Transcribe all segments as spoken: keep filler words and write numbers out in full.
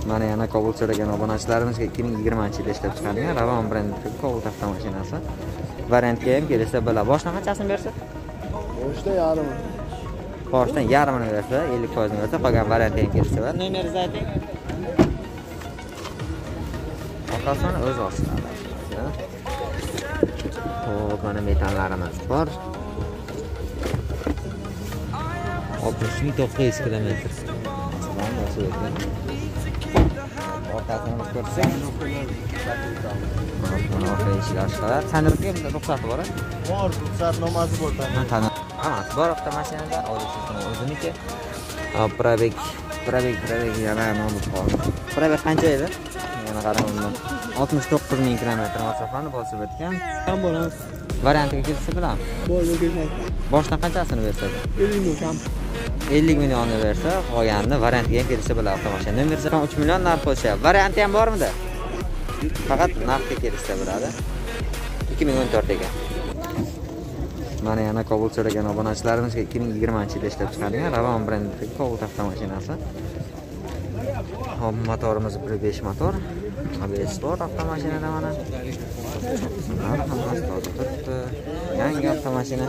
Mana yana Cobalt so'ragan obunachilarimizga ikki ming yigirmanchi yilda ishlab chiqarilgan Ravon brendidagi Cobalt avtomashinasi. Variantga ham kelsa bo'ladi. Boshdan qanchasini bersa? Boshda yarimi. Boshdan yarmini bersa, ellik foiz ni bersa, qolgan variantga ham kelsa bo'ladi. Nomeringizni ayting. Orqasini o'z ostida. Xo'p, mana metallarimiz bor. oltmish ming to'qqiz yuz kilometr. Aslida nasıl ekan? Orqasini ko'rsak, mana orqa eshik ochiladi. Tanirga ruxsati bor-a? Bor, ruxsatnomasi bor. Hammasi bor avtomashinada, olishingiz o'ziniki. Probek, probek, probek yana nomi bor. Probek qancha edi? Yana qarang, oltmish to'qqiz ming kilometr masofani bosib o'tgan. Ham bo'ladi. Variantiga kelsa bilaman. Bo'ldi, keladi. Boshdan qanchasini bersa? ellik ming kam. ellik millionni bersa, qolganini variantga ham kelsa bo'ladi avtomashina. Nomerda uch million narx qo'yishyapti. Varianti ham bormidi? Faqat narxga kelsa bo'ladi. ikki ming o'n to'rt ekan. Mana yana Cobalt so'ragan obunachilarimizga ikki ming yigirmanchi yilda ishlab chiqarilgan Ravon brendidagi Cobalt avtomashinasi. Hop, motorimiz bir besh motor. A B S bor avtomashinada mana. Hammasi toza turibdi. Yangi avtomashina.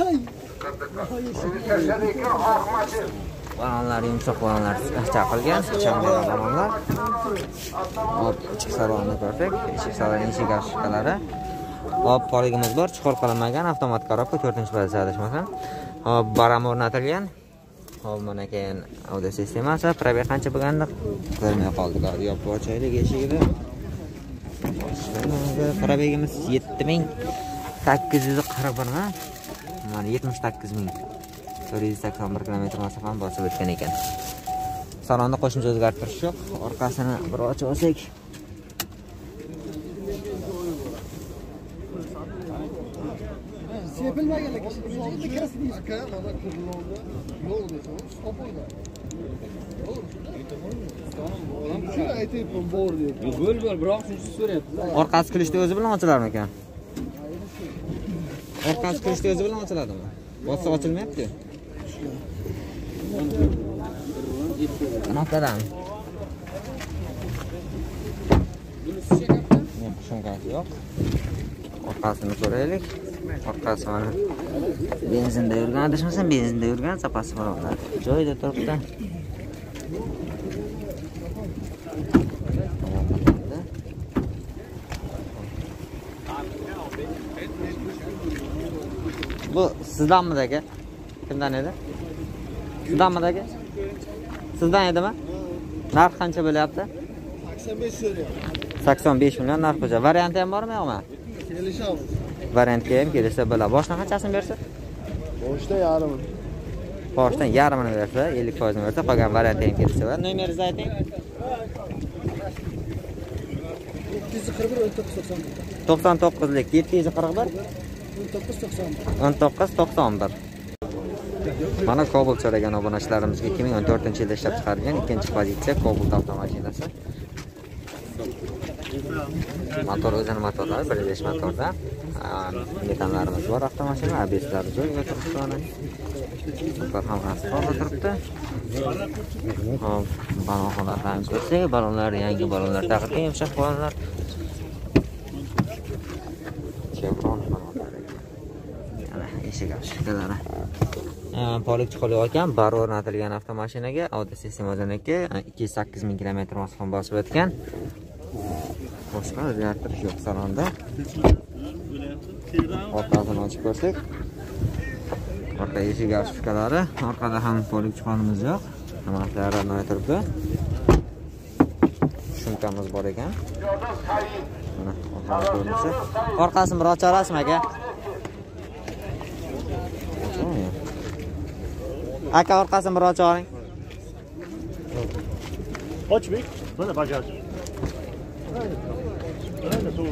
Balonlar yumshoq balonlar chaqilgan, chamber balonlar. Hop, ichki salonni ko'rsak, eshik saloni eshik ochkalari. Hop, poligimiz bor, chuqur qilinmagan avtomat korobka to'rtinchi pozitsiyada adashmasam. Hop, baram o'rnatilgan. Hop, mana keyin audio sistemasi, probeg qancha bo'lganda ko'rmay qoldik. Yopib ochaylik eshigini. Probegimiz yetti ming sakkiz yuz qirq bir ha. Mana yetmish sakkiz ming to'rt yuz sakson bir kilometr masofani bosib o'tgan ekan. Salonda qo'shimcha o'zgartirish yo'q. Orqasini bir ochib olsak. Sepilmaganlar kishida endi kirasiz aka, mana kirlovda yo'q desam, stop bo'ldi. Shu aytayapman bor deb. Bo'l bo'l, biroq shunisi so'rayapti. Orqasi kirishda o'zi bilan ochilarmikan? Orqasi kirishda o'zi bilan ochiladimi? Bossa ochilmayapti. Qanaqadan? Yo'q, shunqasi yo'q. Orqasini ko'raylik. Orqasi mana benzinda yurgan, adashmasam benzinda yurgan zapasi bor ular. Joyida turibdi. Bu sizdanmi aka? Kimdan edi? Sizdanmi aka? Sizdan edimi? Narx qancha bo'lyapti? sakson besh so'rayapti. sakson besh million narx qo'ysa. Varianti ham bormi yo'qmi? Kelishamiz. Variantga ham kelsa bo'ladi. Boshdan qanchasini bersa? Boshda yarimi. Boshdan yarmini bersa, ellik foiz ni bersa, qolgan variantga ham kelsa bo'ladi. Nomeringizni ayting. yetti yuz qirq bir o'n to'qqiz to'qson bir. to'qson to'qqizlik yetti yuz qirq bir o'n to'qqiz to'qson bir. o'n to'qqiz to'qson bir. Mana Cobalt so'ragan obunachilarimizga ikki ming o'n to'rtinchi yilda ishlab chiqarilgan ikkinchi pozitsiya Cobalt avtomashinasi. Motor o'zini motorlari bir besh motorda. Metanlarimiz bor avtomashina, A B S'lari joyiga turibdi mana. Bular ham asfaltda turibdi. Hop, balonlardan ko'rsak, balonlar yangi balonlar taqilgan, yumshoq balonlar. Chevron balonlari. Mana eshik ochkalari. Polik chiqilib ekan, bar o'rnatilgan avtomashinaga audio sistema o'ziniki ikki yuz sakkiz ming kilometr masofani bosib o'tgan. Boshqa o'zgartirish yo'q salonda. Orqasini ochib ko'rsak, orqa eshik ochkalari, orqada ham polik chiqonimiz yo'q. Hammasi noy turibdi. Shumkamiz bor ekan. Mana orqa ko'rinishi. Orqasini bir ocha olasizmi aka? Aka orqasini bir ocha oling. Ochbek, mana bajaj. Mana so'z.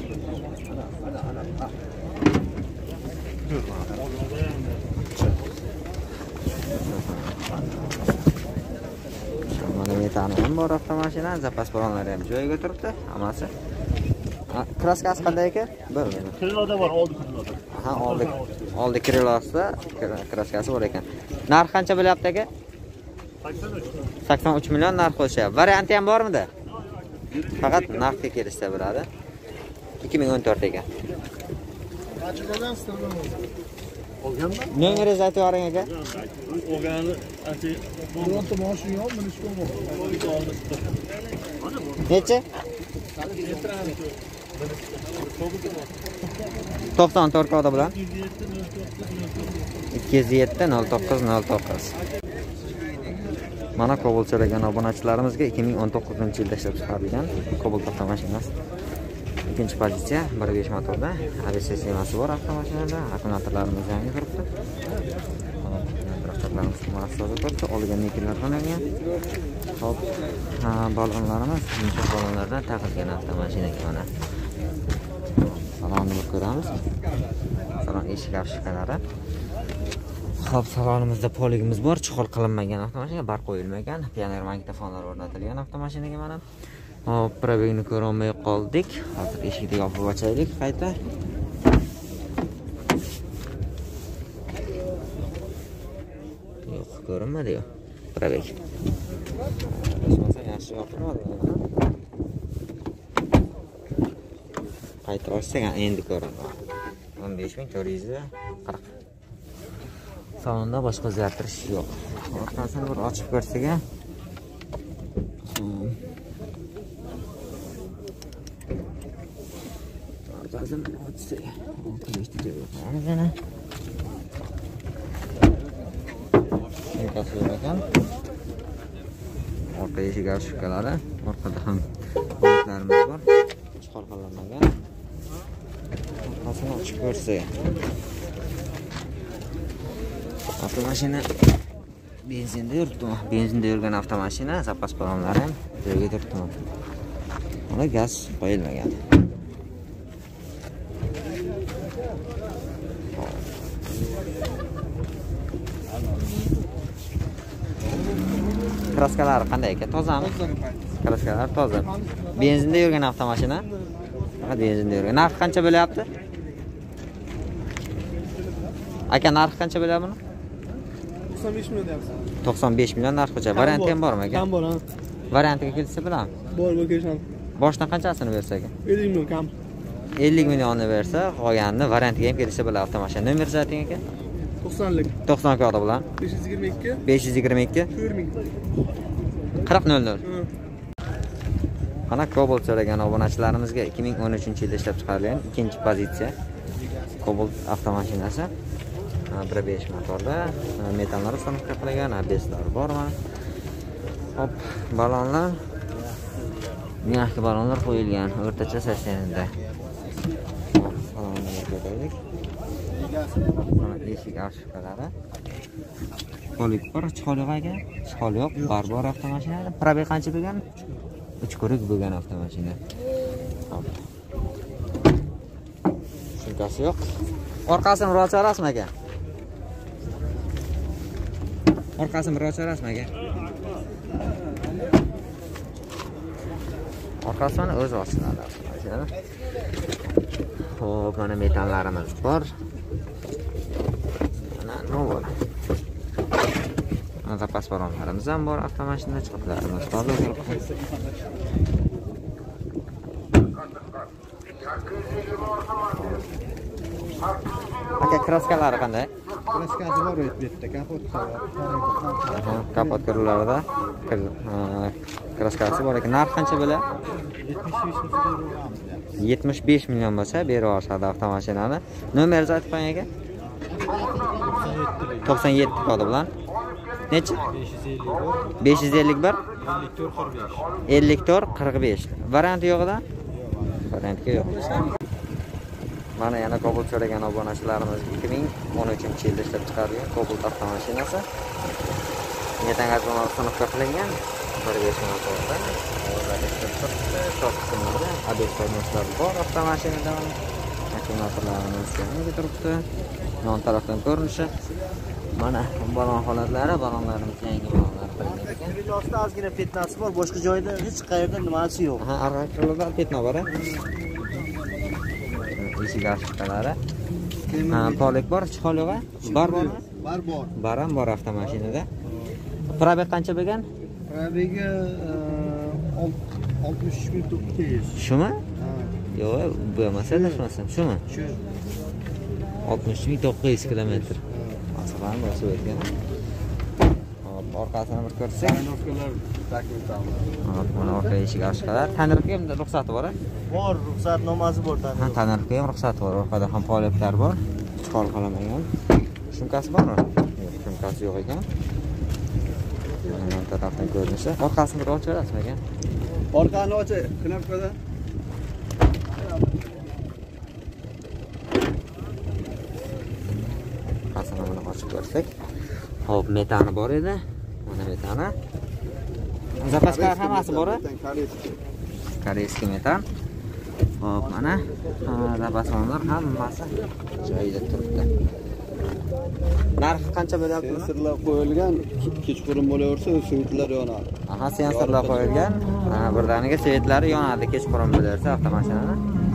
Mana metani ham bor avtomashina, zapas balonlari ham joyiga turibdi, hammasi. Kraskasi qanday ekan? Bir. Kriloda bor, oldi kriloda. Ha, oldi. Oldi krilosida kraskasi bor ekan. Narx qancha bo'lyapti aka? sakson uch. sakson uch million narx qo'yishyapti. Varianti ham bormidi? Faqat naqdga kelishsa bo'ladi. ikki ming o'n to'rt ekan. Qachon olganmi? Nomeringizni aytib yuboring aka. Olgani ati bironta mashina yo'q, minishga Necha? to'qson to'rt kodi bilan ikki yuz yetti nol to'qqiz nol to'qqiz. Mana Cobalt so'ragan obunachilarimizga ikki ming o'n to'qqizinchi yilda ishlab chiqarilgan Cobalt avtomashinasi. Ikkinchi pozitsiya bir besh motorda, A B S sistemasi bor avtomashinada, akkumulyatorlarimiz yangi turibdi. Traktorlarimiz muassasaga turibdi, olgan nikellar qo'yilgan. Hop, ha, balonlarimiz yumshoq balonlardan taqilgan avtomashinaga mana. Salonni bir ko'ramiz. Salon eshik afshikalari. Hop, salonimizda poligimiz bor, chuqur qilinmagan avtomashina, bar qo'yilmagan, pioner magnitofonlar o'rnatilgan avtomashinaga mana. Hop, probegni ko'rolmay qoldik. Hozir eshikni yopib ochaylik qayta. Yo'q, ko'rinmadi-yu. Probeg. Rasman yaxshi yopilmadi. Qayta ochsak endi ko'rinadi. o'n besh ming to'rt yuz qirq. Salonda boshqa o'zgartirish yo'q. Orqasini bir ochib ko'rsak-a. Orqasini ochsak. Qilishdi deb qo'yamiz. Shunqasi ekan. Orqa eshik afshikalari, orqada ham boltlarimiz bor. Chiqar qilinmagan. Orqasini ochib ko'rsak. Avtomashina benzinda yuribdi. Benzinda yurgan avtomashina, zapas balonlari ham joyiga turibdi. Mana gaz qo'yilmagan. Kraskalari qanday ekan? Tozami? Kraskalar toza. Benzinda yurgan avtomashina. Faqat benzinda yurgan. Narxi qancha bo'lyapti? Aka, narxi qancha bo'lyapti buni? to'qson besh million deyapsiz. to'qson besh million narx qo'ycha. Varianti ham bormi aka? Kam bor, ha. Variantiga kelsa bilaman. Bor, bor kelishamiz. Boshdan qanchasini bersa aka? ellik million kam. ellik millionni bersa, qolganini variantiga ham kelsa bo'ladi avtomashina. Nomeringizni ayting aka. to'qsonlik. to'qson kodi bilan besh yuz yigirma ikki. besh yuz yigirma ikki to'rt ming. qirq nol nol. Mana Cobalt so'ragan obunachilarimizga ikki ming o'n uchinchi yilda ishlab chiqarilgan ikkinchi pozitsiya Cobalt avtomashinasi. bir besh motorda, metallar ustanobka qilingan, A B S'lar bor mana. Hop, balonlar. Miyaki balonlar qo'yilgan, o'rtacha sessionda. Hop, balonlarni ko'raylik. Mana eshik afshikalari. Polik bor, chiqol yo'q aka. Chiqol yo'q, bar bor avtomashinada. Probeg qancha bo'lgan? uch ko'rik bo'lgan avtomashina. Hop. Shunqasi yo'q. Orqasini bir ocharasizmi aka? Orqasini bir ocharasizmi aka? Orqasini o'zi ochiladi avtomashina. Xo'p, mana metallarimiz bor. Mana nol. Mana zapas balonlarimiz ham bor avtomashinada, chiqitlarimiz toza turibdi. Aka, kraskalari qanday? Kraskasi bor bu yerda, kapot bor. Kapot kirlarida kraskasi bor ekan. Narx qancha bo'ladi? yetmish besh million bo'lsa, berib yuborishadi avtomashinani. Nomeringizni aytib qo'ying aka. to'qson yetti kodi bilan. Necha? besh yuz ellik bir ellik to'rt qirq besh. Varianti yo'q-da? Varianti yo'q. Mana yana Cobalt so'ragan obunachilarimiz ikki ming o'n uchinchi yilda ishlab chiqarilgan Cobalt avtomashinasi. Metan gaz bilan ustanobka qilingan bir besh motorda. A B S motorlari bor avtomashinada. Akkumulyatorlarimiz yangi turibdi. Non tarafdan ko'rinishi. Mana balon holatlari, balonlarimiz yangi balonlar qilingan ekan. Yo'lda ozgina petnasi bor, boshqa joyda hech qayerda nimasi yo'q. Ha, arqalarda petno bor-a? Eshik afshikalari. Ha, polik bor, chiqol yo'q-a? Bar bormi? Bar bor. Bar ham bor avtomashinada. Probeg qancha bo'lgan? Probegi oltmish uch ming to'qqiz yuz. Shumi? Ha. Yo'q, bu emas, adashmasam. Shumi? Shu. oltmish ming to'qqiz yuz kilometr. Masalan, bosib o'tgan. Hop, orqasini bir ko'rsak. Tayyorlovkalar taklif qilamiz. Hop, mana orqa eshik ochqalar. Tanirga ham ruxsati bor-a? Bor, ruxsatnomasi bor Ha, tanir. tanirga ham ruxsati bor. Orqada ham poliplar bor. Chiqol qolamagan. Shumkasi bormi? Yo'q, shumkasi yo'q ekan. Mana bu tarafdan ko'rinishi. Orqasini bir ochib berasizmi aka? Orqani och, knopkada. Orqasini mana ochib ko'rsak. Hop, metani bor edi. Mana metani. Zapasklar hammasi bor-a? Koreyskiy metan. Hop, mana zapaslar hammasi joyida turibdi. Narxi qancha bo'lyapti buni? Sensorlar qo'yilgan, kechqurun bo'laversa, svetlar yonadi. Aha, sensorlar qo'yilgan. Mana birdaniga svetlari yonadi kechqurun bo'larsa avtomashinani.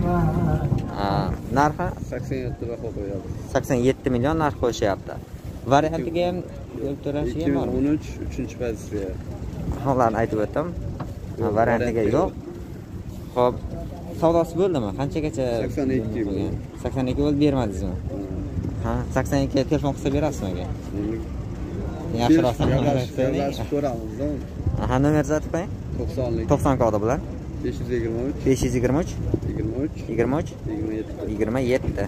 Narxi sakson yetti baho qo'yadi. sakson yetti million narx qo'yishyapti. Variantiga ham yo'l to'lashiga ikki ming bormi? o'n uch uchinchi pozitsiya. Ularni aytib o'tdim. Variantiga yo'q. Xo'p, savdosi bo'ldimi? Qanchagacha? sakson ikki bo'lgan. sakson ikki bo'lib bermadingizmi? Ha, sakson ikki ga telefon qilsa berasizmi aka? Yaxshiroq gaplashib ko'ramiz-da. Aha, nomer aytib qo'ying. to'qsonlik to'qson kodi bilan besh yuz yigirma uch besh yuz yigirma uch yigirma uch yigirma uch yigirma yetti. yigirma yetti.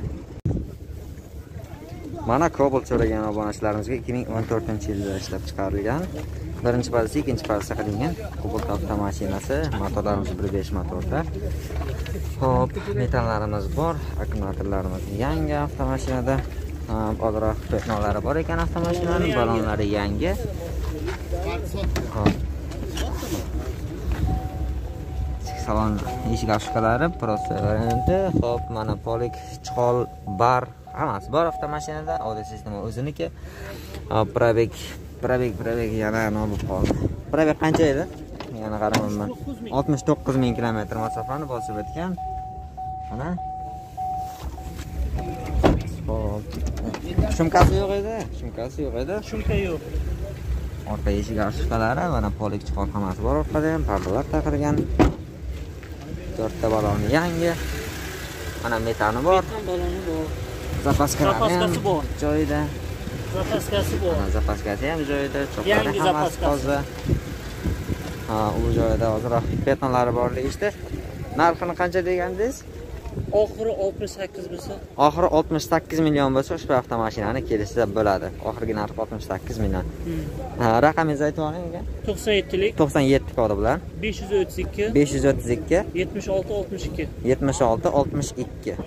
Mana Cobalt so'ragan obunachilarimizga ikki ming o'n to'rtinchi yilda ishlab chiqarilgan. Birinchi pozitsiya, ikkinchi pozitsiya qilingan Cobalt avtomashinasi, motorlarimiz bir besh motorda. Hop, metallarimiz bor, akkumulyatorlarimiz yangi avtomashinada. Ozroq petnolari bor ekan avtomashinaning, balonlari yangi. Hop. Salon eshik ochqalari prosta varianti. Hop, mana polik, chiqol, bar hammasi bor avtomashinada. Audio sistema o'ziniki. Hop, probek, probek, probek yana nima qoldi. Probek qancha edi? Yana qaramayman. oltmish to'qqiz ming kilometr masofani bosib o'tgan. Mana. Hop. Shumkasi yo'q edi. Shumkasi yo'q edi. Shumka yo'q. Orqa eshik ochqalari, mana polik chiqol hammasi bor orqada ham, pardalar taqilgan. to'rtta baloni yangi. Mana metani bor. Metan baloni bor. Zapaskasi Zapaskasi bor. joyida. Zapaskasi bor. Mana zapaskasi ham joyida. Cho'qlari Yangi hammasi zapaskasi. toza. Ha, u joyda ozroq betonlari borligi ishda. Narxini qancha degandingiz? Oxiri oltmish sakkiz bo'lsa, Oxiri oltmish sakkiz million bo'lsa, ushbu avtomashinani kelishsa bo'ladi. Oxirgi narxi oltmish sakkiz million. Ha, raqamingizni aytib oling aka. to'qson yettilik to'qson yetti kodi bilan besh yuz o'ttiz ikki besh yuz o'ttiz ikki yetmish olti oltmish ikki. yetmish olti oltmish ikki.